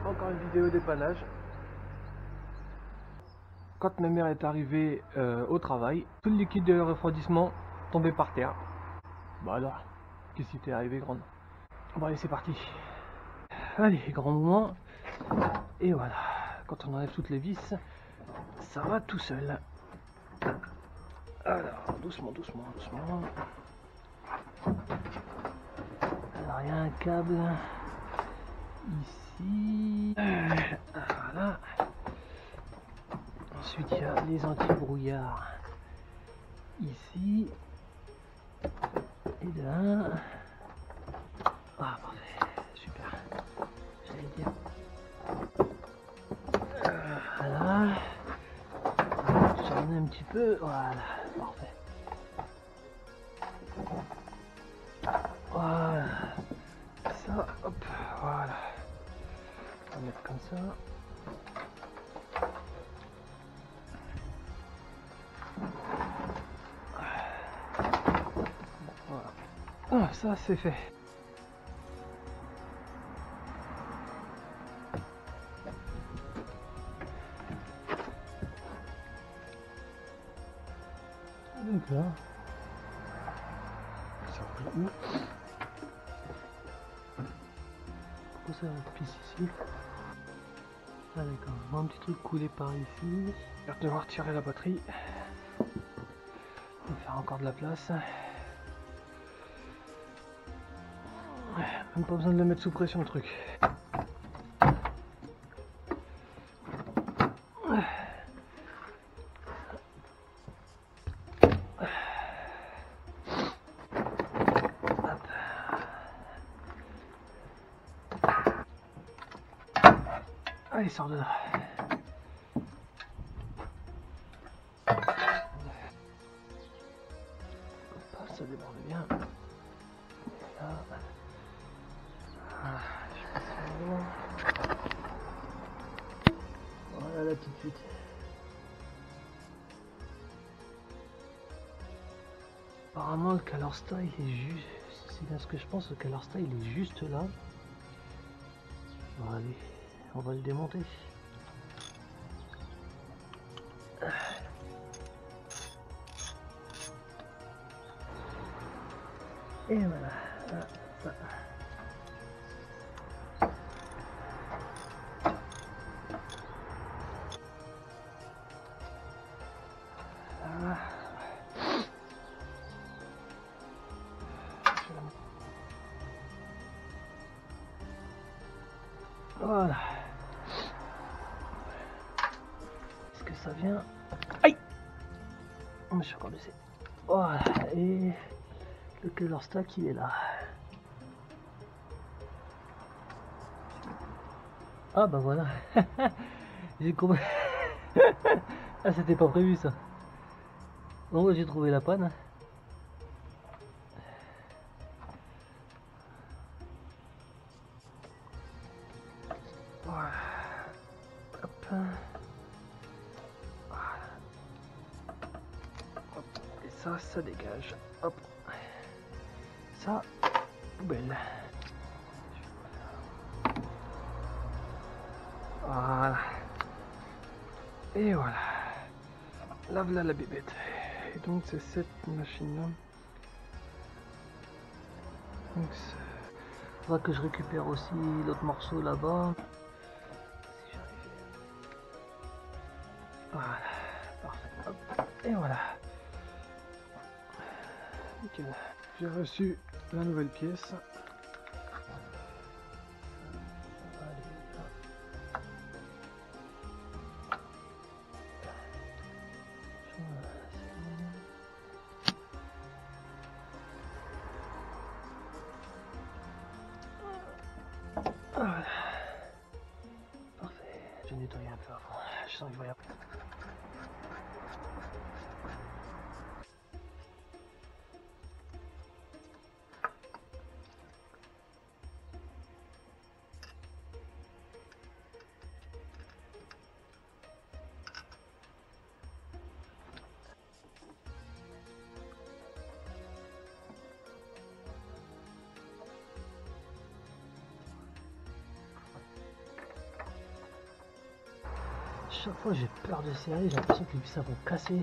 Encore une vidéo dépannage. Quand ma mère est arrivée au travail, tout le liquide de refroidissement tombait par terre. Bah alors, qu'est-ce qui t'est arrivé, grande? Bon allez, c'est parti. Allez, grand mouvement. Et voilà, quand on enlève toutes les vis, ça va tout seul. Alors, doucement, doucement, doucement. Alors, il y a un câble ici. Voilà. Ensuite, il y a les anti-brouillards ici. Et là. Ah, parfait. Super. J'allais dire. Voilà. J'en ai un petit peu. Voilà. Parfait. Voilà. Ça, hop. Voilà. On va mettre comme ça. Voilà. Ah, ça c'est fait. Donc là, ça roule où? Pourquoi ça pisse ici? Ah d'accord, je vois un petit truc couler par ici. Je vais devoir tirer la batterie. On va faire encore de la place. Même pas besoin de le mettre sous pression le truc. Allez, sors de là. Hop, ça déborde bien. Là. Voilà la petite fuite. Apparemment le Calorsta il est juste, c'est bien ce que je pense, le Calorsta il est juste là. Bon allez, on va le démonter. Et voilà. Voilà. Est-ce que ça vient? Aïe! Je me suis encore blessé. Voilà. Et le Calorsta il est là. Ah bah voilà. J'ai compris. Ah c'était pas prévu ça. Bon j'ai trouvé la panne. Voilà. Hop. Voilà. Hop. Et ça dégage. Hop. Ça, poubelle. Voilà. Et voilà. Là voilà la bébête. Et donc c'est cette machine là. Donc il faudra que je récupère aussi l'autre morceau là-bas. Si j'arrive. Voilà. Parfait. Hop. Et voilà. Nickel. J'ai reçu la nouvelle pièce. Voilà. Parfait. Je vais nettoyer un peu avant. Je sens qu'il va y avoir. Chaque fois j'ai peur de serrer, j'ai l'impression que les vis vont casser.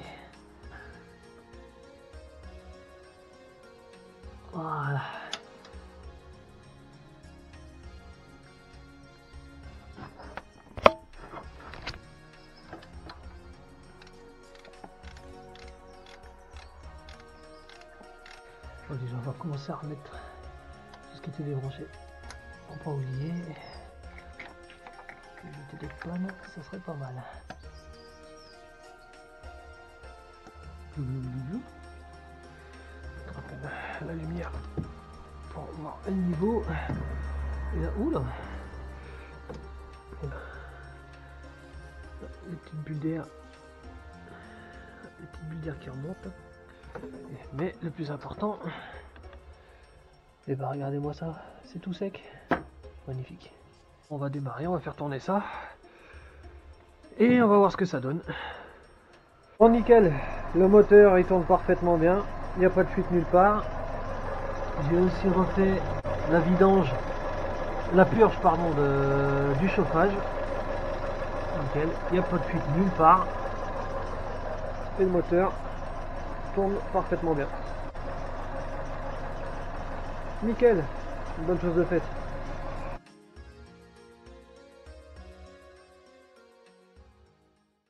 Voilà. Déjà, on va commencer à remettre tout ce qui était débranché. Pour pas oublier. Éviter des pannes, ça serait pas mal. La lumière pour voir le niveau. Et là, oula, les petites bulles d'air, qui remontent. Mais le plus important, et bah regardez-moi ça, c'est tout sec, magnifique. On va démarrer, on va faire tourner ça et on va voir ce que ça donne. Bon, nickel, le moteur il tourne parfaitement bien, il n'y a pas de fuite nulle part. J'ai aussi refait la vidange, la purge pardon du chauffage. Nickel, il n'y a pas de fuite nulle part et le moteur tourne parfaitement bien. Nickel, une bonne chose de faite.